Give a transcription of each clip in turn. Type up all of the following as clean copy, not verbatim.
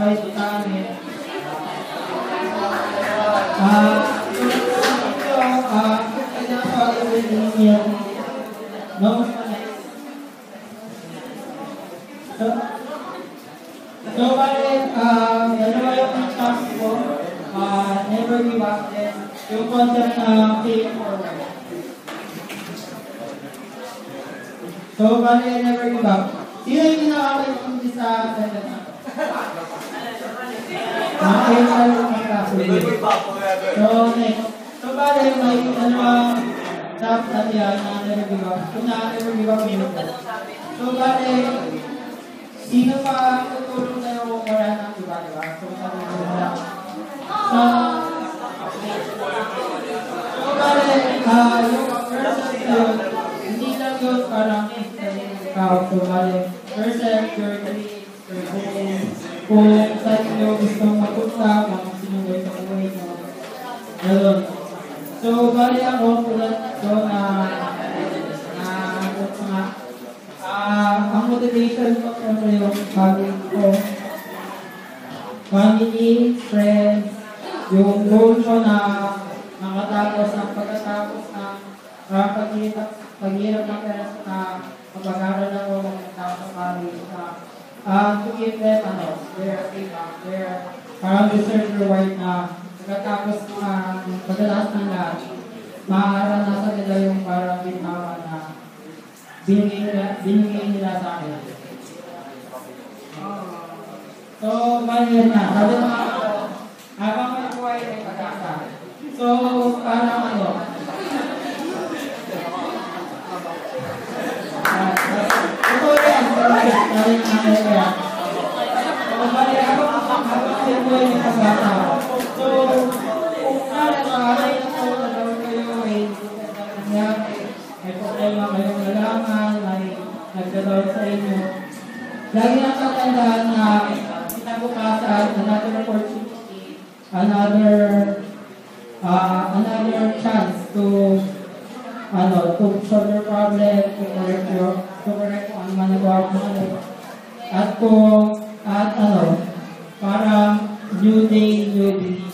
kahit kami. No? So, bali, dalawa yung topic ko, never give up, and yung concept na pay forward. So, bali, never give up. Sino yung nakakaintindi sa sentence na? So, next. So, bali, may dalawang top na yan na never give up. Kung na-never give up yun. So, bali, sino pa tutulong sa'yo kung wala ng iba, diba? So, sabi mo lang. So, bali, yung person yun, hindi lang yun parang ikaw. So, bali, person, your dreams, your goals, kung saan nyo gusto mapunta, kung sino guys sa buhay mo. Ganun. So, bali ako, tulad ko na ang motivation ko kasi yung family ko. Family, friends, yung goal ko na makatapos ng pagkatapos ng paghirap ng pera na mag-aaral ako magkatapos sa college na to give them their feedback, their parang deserved reward na pagkatapos pagkatapos ng lahat, maaranasan nila yung parang ginawa na binigay nila sa akin. So, bali yun na. Sabi naman ako, habang may buhay ay pag-asa. So, parang ito yan. Sabi naman kaya. So, bali habang may buhay ay pag-asa. So, kung nakakay na po, nagawin kayo ay nangyari. May problema kayong nalaman, may nagdadawin sa inyo. Lagi nang tatandaan na kinabukasan, another opportunity, another chance to solve your problem, to correct kung ano man nagawa mo at parang new day, new beginning.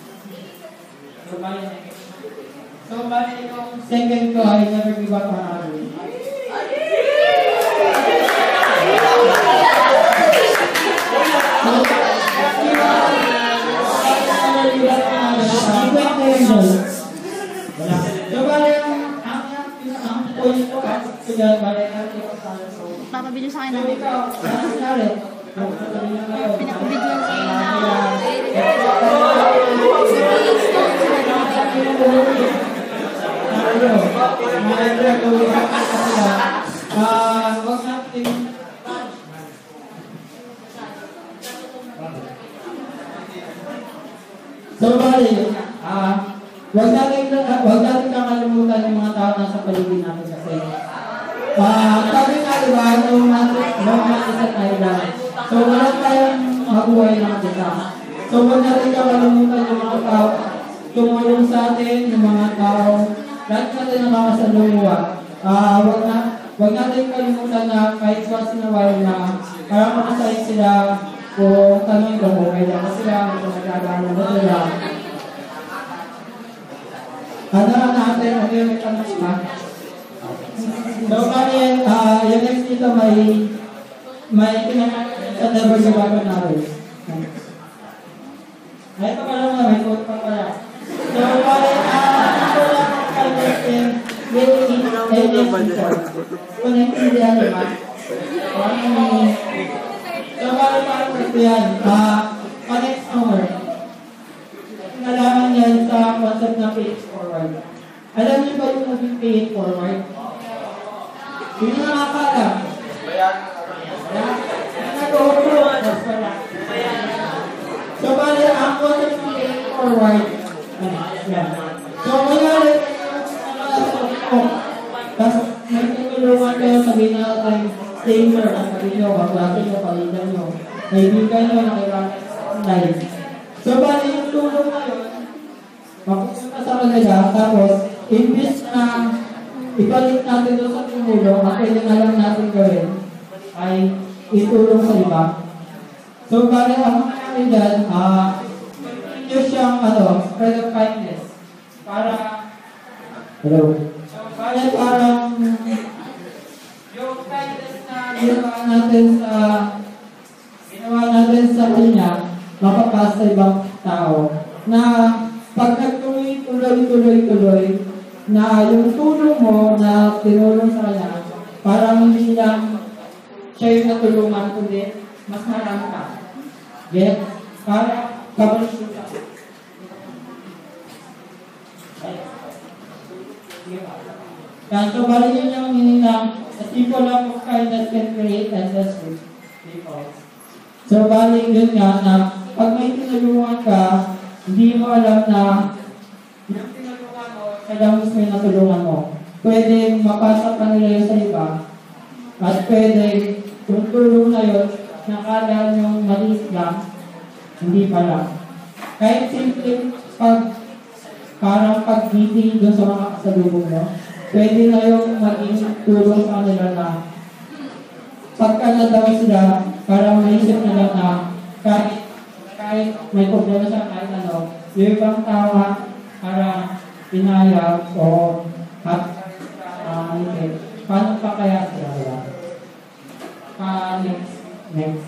So, bali yung second ko ay never give up on others. So, bali ang point ko kaya bali natin ko sa papabidyo sa akin so, namin. ikaw, ano sinari? Pinakabidyo sa akin na so, bali, wag natin kakalimutan yung mga tao na sa paligid natin kasi sabi nga diba, no man is an island. So, wala tayong mabuhay ng kita. So, wag natin kakalimutan yung mga tao tumulong sa atin, yung mga tao lahat natin nakakasalunguha. Wag natin kalimutan na kahit once in a while na parang makasahit sila kung tanong kung okay lang ba sila, kung nagkagano ba sila. Natin, okay, may tanong ba? So, kaya yung next dito may pinaka sa never give up on others. Ay, ito pala nga, may quote pa pala. So, kaya ako lang ang kalmasin with kung naintindihan naman. So, parang ito yan. Connect somewhere. Nalaman yan sa concept na pay it forward. Alam niyo ba yung moving pay it forward? Sino nakakala? Nag-o-pro. So, bali, ang concept ng pay it forward. So, mayroon tapos, may tutulungan kayo, sabihin natin, saver, sabihin nyo, kaklase nyo, palitan nyo, kaibigan nyo, nakilala online. So, bali, yung tulong na yun, mapupunta sa kanila, tapos, imbis na ipalit natin doon sa tumulong, ang pwede na lang natin gawin, ay itulong sa iba. So, bali, ang namin dyan, continue siyang, spread of kindness. Para, hello. So, parang, yung kindness na ginawa natin sa kanya, mapapasa sa ibang tao, na pag nagtuloy, na yung tulong mo na tinulong sa kanya, parang hindi lang siya yung natulungan, kundi mas marami ka. Get? Para kabalik mo siya. Yan, so bali yun yung meaning ng a simple act of kindness can create endless people. So bali yun nga na pag may tinulungan ka, hindi mo alam na yung tinulungan mo, siya lang mismo yung natulungan mo. Pwede mapasa pa nila yun sa iba, at pwede yung tulong na yun, nakala yung maliit lang, hindi pala. Kahit simple parang pag-meeting doon sa mga kasalubong mo, pwede na yung maging tulong sa kanila na pagka na daw sila, parang maisip nila na kahit may problema sa kahit yung ibang tawa para pinayag o paano pa kaya sila? Next.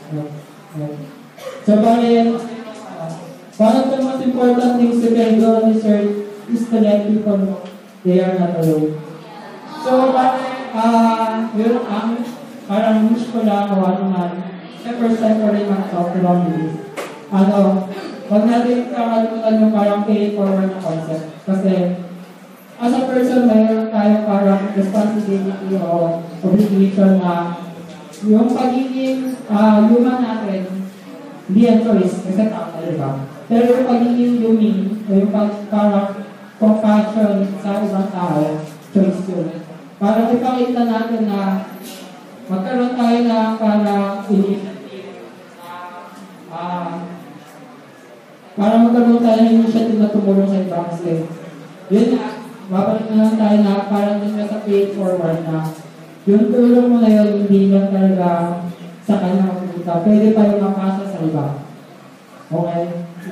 So, bali, one of the most important things you can do on this earth is to let people know they are not alone. So, bali, parang wish ko lang o ano man, the first time ko rin mag-talk about this. Huwag natin kakalimutan yung parang pay forward na concept. Kasi, as a person, mayroon tayo parang responsibility o obligation na yung pagiging human natin, hindi ang choice, kasi tao tayo ba? Pero yung pagiging human, o yung parang compassion sa ibang tao, choice yun. Para ipakita natin na magkaroon tayo na parang initiative, para magkaroon tayo ng initiative na tumulong sa ibang kasi. Yun na, babalik na lang tayo na parang dun sa pay forward na yung tulong mo na yun, hindi lang talaga sa kanya mapupunta. Pwede pa yung mapasa sa iba. Okay?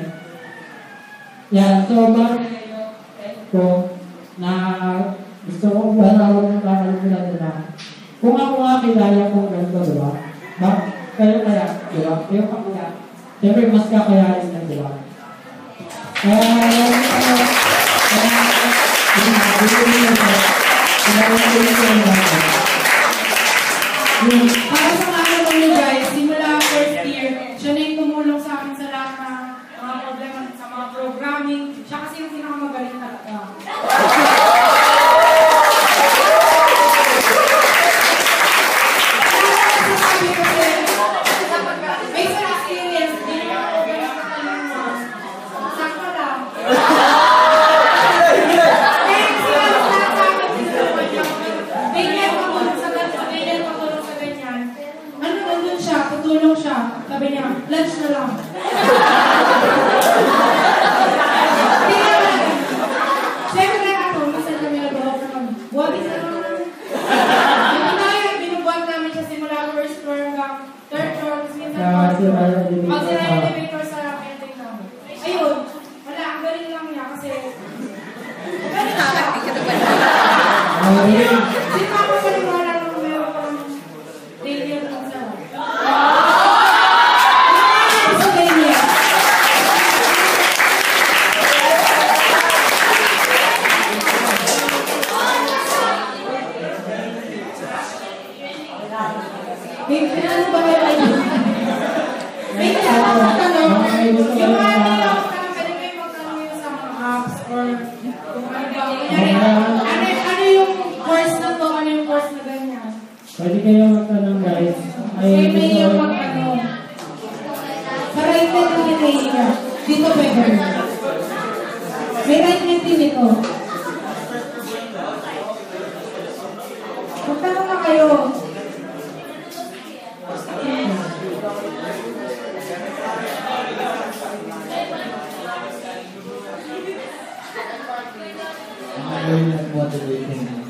Yan. So, bakit yung ko na gusto ko wala akong nakakalimutan na kung ako nga kilala kong ganito, diba? Kayo kaya, diba? Kayo pa kaya. Siyempre, mas kakayarin na, diba? Para sa mga nyo guys, simula first year, siya na yung tumulong sa akin sa lahat ng mga problema sa mga programming. Siya kasi yung pinakamagaling talaga. May sa experience, hindi naman ako pinakakalungan. Sakto lang. Tutulong siya. Sabi niya, lunch na lang. Siyempre ako, minsan kami nagawa ko ng buwatis na lang. Binubuhat namin siya simula first floor hanggang third floor. Pag sila yung elevator sa ending namin. Ayun, wala, ang galing lang niya kasi galing siya. Di pa ako paniwala nung meron pang failure ng sa Pwede kayo magtanong guys. Pwede kayo magtanong. Sa right hand ng tinahika. Dito pwede. May right hand din ito. Magtanong na kayo. I'm motivating.